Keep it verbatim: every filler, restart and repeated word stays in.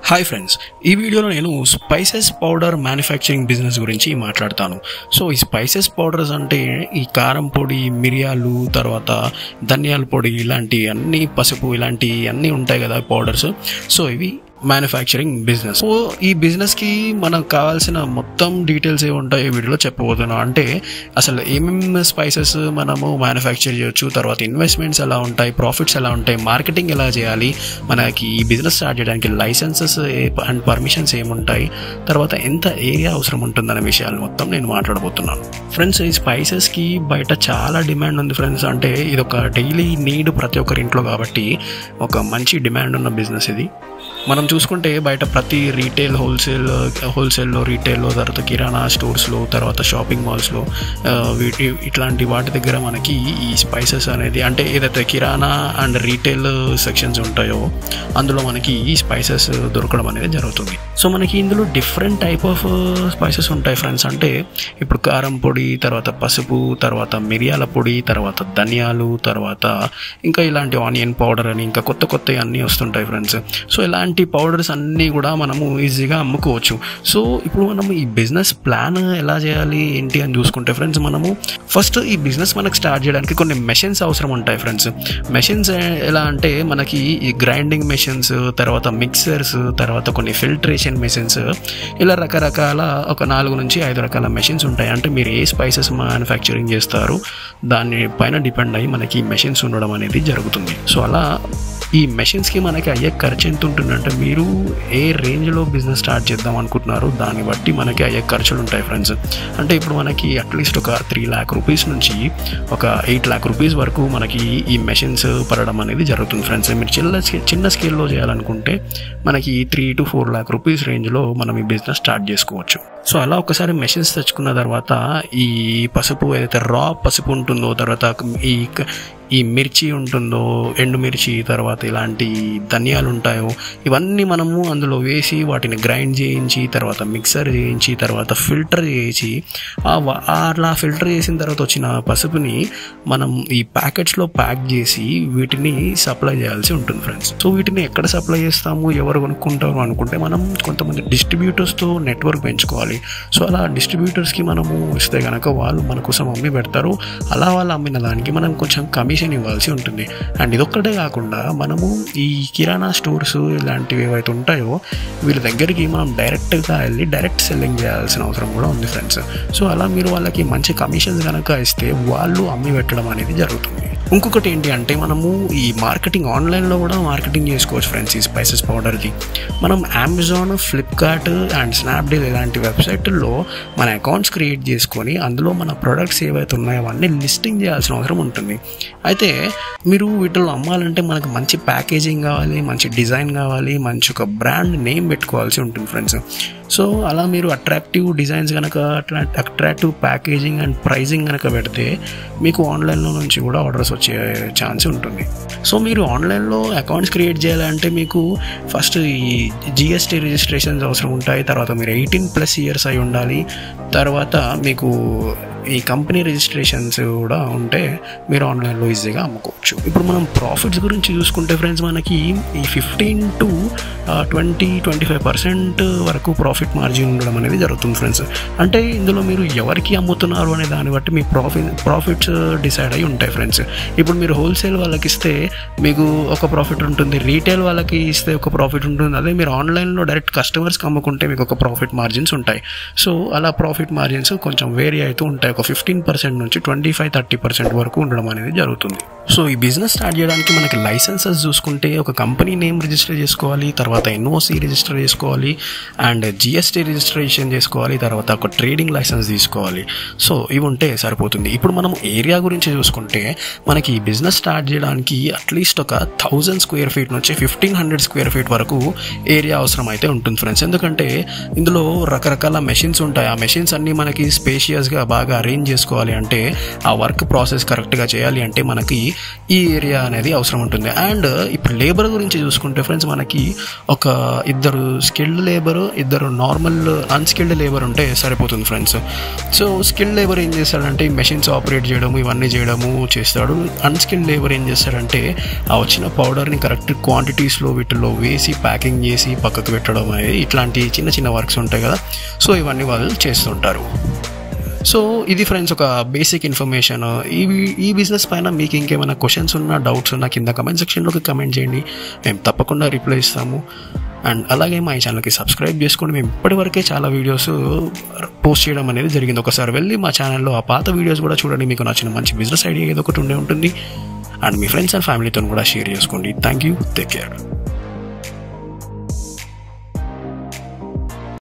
Hi friends, ఈ వీడియోలో నేను స్పైసెస్ పౌడర్ మ్యానుఫ్యాక్చరింగ్ బిజినెస్ గురించి మాట్లాడతాను. సో ఈ స్పైసెస్ పౌడర్స్ అంటే ఈ కారం పొడి, మిరియాలు, తర్వాత ధనియాల పొడి, ఇలాంటి అన్ని పసుపు, ఇలాంటి అన్నీ ఉంటాయి కదా పౌడర్స్. సో ఇవి మ్యానుఫ్యాక్చరింగ్ బిజినెస్. సో ఈ బిజినెస్కి మనకు కావాల్సిన మొత్తం డీటెయిల్స్ ఏ ఉంటాయి ఈ వీడియోలో చెప్పబోతున్నాం. అంటే అసలు ఏమేమి స్పైసెస్ మనము మ్యానుఫ్యాక్చర్ చేయొచ్చు, తర్వాత ఇన్వెస్ట్మెంట్స్ ఎలా ఉంటాయి, ప్రాఫిట్స్ ఎలా ఉంటాయి, మార్కెటింగ్ ఎలా చేయాలి, మనకి ఈ బిజినెస్ స్టార్ట్ చేయడానికి లైసెన్సెస్ అండ్ పర్మిషన్స్ ఏముంటాయి, తర్వాత ఎంత ఏరియా అవసరం ఉంటుందనే విషయాలు మొత్తం నేను మాట్లాడబోతున్నాను. ఫ్రెండ్స్, ఈ స్పైసెస్కి బయట చాలా డిమాండ్ ఉంది ఫ్రెండ్స్. అంటే ఇది ఒక డైలీ నీడ్ ప్రతి ఒక్కరి ఇంట్లో, కాబట్టి ఒక మంచి డిమాండ్ ఉన్న బిజినెస్ ఇది. మనం చూసుకుంటే బయట ప్రతి రీటైల్, హోల్సేల్ హోల్సేల్లో రీటైల్లో, తర్వాత కిరాణా స్టోర్స్లో, తర్వాత షాపింగ్ మాల్స్లో, వీటి ఇట్లాంటి వాటి దగ్గర మనకి ఈ స్పైసెస్ అనేది, అంటే ఏదైతే కిరాణా అండ్ రీటైల్ సెక్షన్స్ ఉంటాయో అందులో మనకి ఈ స్పైసెస్ దొరకడం అనేది జరుగుతుంది. సో మనకి ఇందులో డిఫరెంట్ టైప్ ఆఫ్ స్పైసెస్ ఉంటాయి ఫ్రెండ్స్. అంటే ఇప్పుడు కారం పొడి, తర్వాత పసుపు, తర్వాత మిరియాల పొడి, తర్వాత ధనియాలు, తర్వాత ఇంకా ఇలాంటి ఆనియన్ పౌడర్ అని ఇంకా కొత్త కొత్తవి అన్నీ వస్తుంటాయి ఫ్రెండ్స్. సో ఇలాంటి పౌడర్స్ అన్నీ కూడా మనము ఈజీగా అమ్ముకోవచ్చు. సో ఇప్పుడు మనం ఈ బిజినెస్ ప్లాన్ ఎలా చేయాలి ఏంటి అని చూసుకుంటే ఫ్రెండ్స్, మనము ఫస్ట్ ఈ బిజినెస్ మనకు స్టార్ట్ చేయడానికి కొన్ని మెషిన్స్ అవసరం ఉంటాయి ఫ్రెండ్స్. మెషిన్స్ ఎలా అంటే మనకి ఈ గ్రైండింగ్ మెషిన్స్, తర్వాత మిక్సర్స్, తర్వాత కొన్ని ఫిల్టరేషన్ మెషిన్స్, ఇలా రకరకాల ఒక నాలుగు నుంచి ఐదు రకాల మెషిన్స్ ఉంటాయి. అంటే మీరు ఏ స్పైసెస్ మ్యానుఫ్యాక్చరింగ్ చేస్తారు దాని పైన డిపెండ్ అయ్యి మనకి మెషిన్స్ ఉండడం అనేది జరుగుతుంది. సో అలా ఈ మెషిన్స్కి మనకి అయ్యే ఖర్చు ఎంత ఉంటుందంటే, మీరు ఏ రేంజ్లో బిజినెస్ స్టార్ట్ చేద్దాం అనుకుంటున్నారు దాన్ని బట్టి మనకి అయ్యే ఖర్చులు ఉంటాయి ఫ్రెండ్స్. అంటే ఇప్పుడు మనకి అట్లీస్ట్ ఒక త్రీ ల్యాక్ రూపీస్ నుంచి ఒక ఎయిట్ ల్యాక్ రూపీస్ వరకు మనకి ఈ మెషిన్స్ పడడం అనేది జరుగుతుంది ఫ్రెండ్స్. మీరు చిన్న చిన్న స్కేల్లో చేయాలనుకుంటే మనకి three to four lakh rupees రేంజ్లో మనం ఈ బిజినెస్ స్టార్ట్ చేసుకోవచ్చు. సో అలా ఒకసారి మెషిన్స్ తెచ్చుకున్న తర్వాత ఈ పసుపు ఏదైతే రా పసుపు ఉంటుందో, తర్వాత ఈ ఈ మిర్చి ఉంటుందో, ఎండుమిర్చి, తర్వాత ఇలాంటి ధనియాలు ఉంటాయో, ఇవన్నీ మనము అందులో వేసి వాటిని గ్రైండ్ చేయించి, తర్వాత మిక్సర్ చేయించి, తర్వాత ఫిల్టర్ చేయించి, అలా ఫిల్టర్ చేసిన తర్వాత వచ్చిన పసుపుని మనం ఈ ప్యాకెట్స్లో ప్యాక్ చేసి వీటిని సప్లై చేయాల్సి ఉంటుంది ఫ్రెండ్స్. సో వీటిని ఎక్కడ సప్లై చేస్తాము, ఎవరు కొనుక్కుంటారు అనుకుంటే, మనం కొంతమంది డిస్ట్రిబ్యూటర్స్తో నెట్వర్క్ పెంచుకోవాలి. సో అలా డిస్ట్రిబ్యూటర్స్కి మనము ఇస్తే కనుక వాళ్ళు మన కోసం అమ్మి పెడతారు. అలా వాళ్ళు అమ్మిన దానికి మనం కొంచెం కమిషన్ ఇవ్వాల్సి ఉంటుంది. అండ్ ఇదొక్కటే కాకుండా మనము ఈ కిరాణా స్టోర్స్ ఇలాంటివి ఏవైతే ఉంటాయో వీళ్ళ దగ్గరికి మనం డైరెక్ట్గా వెళ్ళి డైరెక్ట్ సెల్లింగ్ చేయాల్సిన అవసరం కూడా ఉంది ఫ్రెండ్స్. సో అలా మీరు వాళ్ళకి మంచి కమిషన్స్ కనుక ఇస్తే వాళ్ళు అమ్మి పెట్టడం అనేది జరుగుతుంది. ఇంకొకటి ఏంటి అంటే, మనము ఈ మార్కెటింగ్ ఆన్లైన్లో కూడా మార్కెటింగ్ చేసుకోవచ్చు ఫ్రెండ్స్. ఈ స్పైసెస్ పౌడర్ది మనం అమెజాన్, ఫ్లిప్కార్ట్ అండ్ స్నాప్డీల్ ఇలాంటి వెబ్సైట్లో మన అకౌంట్స్ క్రియేట్ చేసుకొని అందులో మన ప్రొడక్ట్స్ ఏవైతే ఉన్నాయో అవన్నీ లిస్టింగ్ చేయాల్సిన అవసరం ఉంటుంది. అయితే మీరు వీటిలో అమ్మాలంటే మనకు మంచి ప్యాకేజింగ్ కావాలి, మంచి డిజైన్ కావాలి, మంచి ఒక బ్రాండ్ నేమ్ పెట్టుకోవాల్సి ఉంటుంది ఫ్రెండ్స్. సో అలా మీరు అట్రాక్టివ్ డిజైన్స్ కనుక, అట్రాక్టివ్ ప్యాకేజింగ్ అండ్ ప్రైజింగ్ కనుక పెడితే మీకు ఆన్లైన్లో నుంచి కూడా ఆర్డర్స్ వచ్చే ఛాన్స్ ఉంటుంది. సో మీరు ఆన్లైన్లో అకౌంట్స్ క్రియేట్ చేయాలంటే మీకు ఫస్ట్ ఈ జిఎస్టీ రిజిస్ట్రేషన్స్ అవసరం ఉంటాయి. తర్వాత మీరు ఎయిటీన్ ప్లస్ ఇయర్స్ అయి ఉండాలి. తర్వాత మీకు ఈ కంపెనీ రిజిస్ట్రేషన్స్ కూడా ఉంటే మీరు ఆన్లైన్లో ఈజీగా అమ్ముకోవచ్చు. ఇప్పుడు మనం ప్రాఫిట్స్ గురించి చూసుకుంటే ఫ్రెండ్స్, మనకి ఈ fifteen to twenty twenty five percent వరకు ప్రాఫిట్ మార్జిన్ ఉండడం అనేది జరుగుతుంది ఫ్రెండ్స్. అంటే ఇందులో మీరు ఎవరికి అమ్ముతున్నారు అనే దాన్ని బట్టి మీ ప్రాఫిట్ ప్రాఫిట్స్ డిసైడ్ అయి ఉంటాయి ఫ్రెండ్స్. ఇప్పుడు మీరు హోల్సేల్ వాళ్ళకి ఇస్తే మీకు ఒక ప్రాఫిట్ ఉంటుంది, రీటైల్ వాళ్ళకి ఇస్తే ఒక ప్రాఫిట్ ఉంటుంది. అదే మీరు ఆన్లైన్లో డైరెక్ట్ కస్టమర్స్కి అమ్ముకుంటే మీకు ఒక ప్రాఫిట్ మార్జిన్స్ ఉంటాయి. సో అలా ప్రాఫిట్ మార్జిన్స్ కొంచెం వేరీ అవుతూ ఉంటాయి. ఒక ఫిఫ్టీన్ పర్సెంట్ నుంచి ట్వంటీ ఫైవ్ థర్టీ పర్సెంట్ వరకు ఉండడం అనేది జరుగుతుంది. సో ఈ బిజినెస్ స్టార్ట్ చేయడానికి మనకి లైసెన్సెస్ చూసుకుంటే ఒక కంపెనీ నేమ్ రిజిస్టర్ చేసుకోవాలి, తర్వాత ఎన్ఓసి రిజిస్టర్ చేసుకోవాలి, అండ్ జిఎస్టీ రిజిస్ట్రేషన్ చేసుకోవాలి, తర్వాత ఒక ట్రేడింగ్ లైసెన్స్ తీసుకోవాలి. సో ఇవి ఉంటే సరిపోతుంది. ఇప్పుడు మనం ఏరియా గురించి చూసుకుంటే మనకి ఈ బిజినెస్ స్టార్ట్ చేయడానికి అట్లీస్ట్ ఒక థౌజండ్ స్క్వేర్ ఫీట్ నుంచి ఫిఫ్టీన్ హండ్రెడ్ స్క్వేర్ ఫీట్ వరకు ఏరియా అవసరం అయితే ఉంటుంది ఫ్రెండ్స్. ఎందుకంటే ఇందులో రకరకాల మెషిన్స్ ఉంటాయి. ఆ మెషిన్స్ అన్నీ మనకి స్పేషియస్గా బాగా అరేంజ్ చేసుకోవాలి అంటే, ఆ వర్క్ ప్రాసెస్ కరెక్ట్గా చేయాలి అంటే మనకి ఈ ఏరియా అనేది అవసరం ఉంటుంది. అండ్ ఇప్పుడు లేబర్ గురించి చూసుకుంటే ఫ్రెండ్స్, మనకి ఒక ఇద్దరు స్కిల్డ్ లేబర్, ఇద్దరు నార్మల్ అన్స్కిల్డ్ లేబర్ ఉంటే సరిపోతుంది ఫ్రెండ్స్. సో స్కిల్డ్ లేబర్ ఏం చేస్తాడంటే ఈ మెషిన్స్ ఆపరేట్ చేయడము ఇవన్నీ చేయడము చేస్తాడు. అన్స్కిల్డ్ లేబర్ ఏం చేస్తాడంటే ఆ వచ్చిన పౌడర్ని కరెక్ట్ క్వాంటిటీస్లో వీటిలో వేసి ప్యాకింగ్ చేసి పక్కకు పెట్టడం అనేది ఇట్లాంటి చిన్న చిన్న వర్క్స్ ఉంటాయి కదా. సో ఇవన్నీ వాళ్ళు చేస్తుంటారు. సో ఇది ఫ్రెండ్స్ ఒక బేసిక్ ఇన్ఫర్మేషన్. ఈ ఈ బిజినెస్ పైన మీకు ఇంకేమైనా క్వశ్చన్స్ ఉన్నా, డౌట్స్ ఉన్నా కింద కమెంట్ సెక్షన్లోకి కమెంట్ చేయండి, మేము తప్పకుండా రిప్లై ఇస్తాము. అండ్ అలాగే మా ఈ ఛానల్కి సబ్స్క్రైబ్ చేసుకోండి. మేము ఇప్పటివరకే చాలా వీడియోస్ పోస్ట్ చేయడం అనేది జరిగింది. ఒకసారి వెళ్ళి మా ఛానల్లో ఆ పాత వీడియోస్ కూడా చూడండి. మీకు నచ్చిన మంచి బిజినెస్ ఐడియా ఏదో ఒకటి ఉండే ఉంటుంది. అండ్ మీ ఫ్రెండ్స్ అండ్ ఫ్యామిలీతో కూడా షేర్ చేసుకోండి. Thank you, take care.